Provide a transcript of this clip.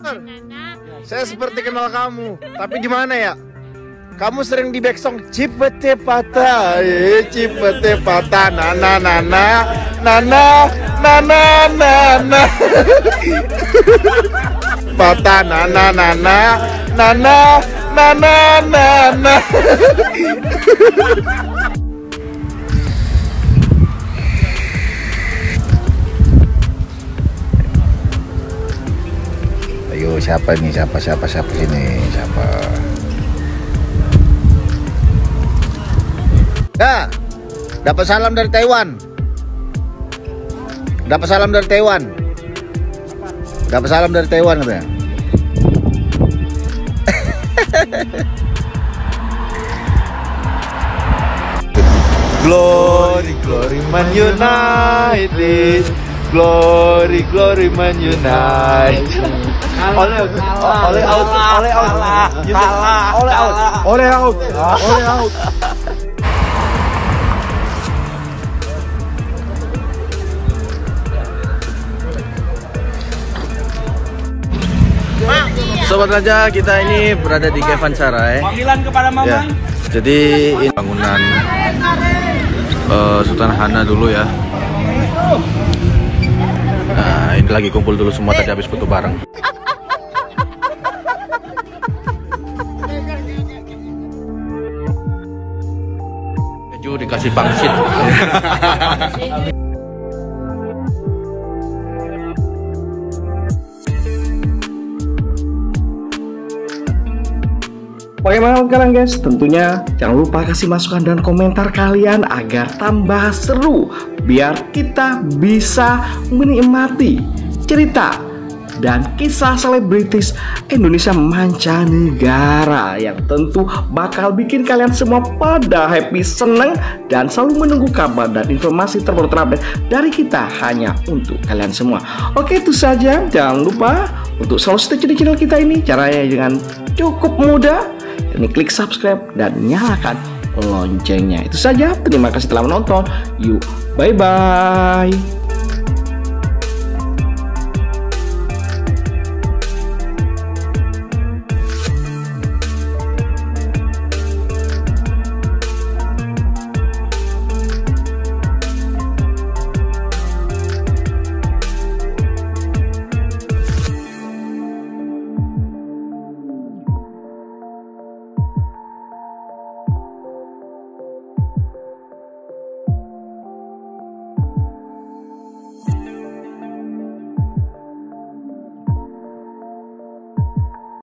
Saya seperti kenal kamu, tapi di mana ya? Kamu sering di backsong Cipete patah, cipete patah, nana nana nana nana nana patah, nana nana nana nana nana. Ayo, siapa nih? Siapa sini? Siapa? Ya, dapat salam dari Taiwan. Dapat salam dari Taiwan. Dapat salam dari Taiwan katanya. Glory, glory Man United. Glory, glory Man United. Oleh out. Sobat Raja, kita ini berada di Kevansarai. Panggilan kepada Mama. Ya, jadi ini bangunan Sultan Hana dulu ya. Nah, ini lagi kumpul dulu semua, tadi habis foto bareng. Keju dikasih pangsit. Bagaimana sekarang guys? Tentunya jangan lupa kasih masukan dan komentar kalian agar tambah seru, biar kita bisa menikmati cerita dan kisah selebritis Indonesia mancanegara yang tentu bakal bikin kalian semua pada happy, seneng, dan selalu menunggu kabar dan informasi terbaru terupdate dari kita hanya untuk kalian semua. Oke, itu saja. Jangan lupa untuk selalu stay di channel kita ini. Caranya dengan cukup mudah. Ini klik subscribe dan nyalakan loncengnya. Itu saja. Terima kasih telah menonton. Yuk, bye-bye.